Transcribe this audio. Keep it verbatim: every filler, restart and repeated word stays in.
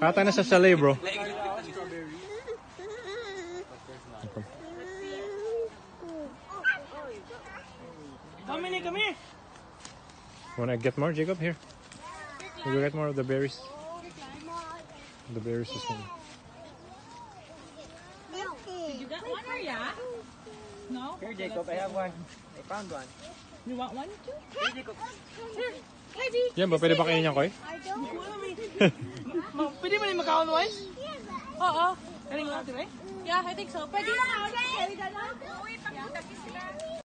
Kata na sa chalet, bro. Come in, come here. Wanna get more, Jacob? Here. We will get more of the berries. The berries is one. Did you get one or yeah? No? Here, Jacob, I have one. I found one. You want one too? Here, Jacob. Here. Lady. Yan ba? Pwede ba kainin yan, Koy? Pwede ba rin makaon one? Oo. Galing natin eh? Yeah, I think so. Pwede na. Pwede na.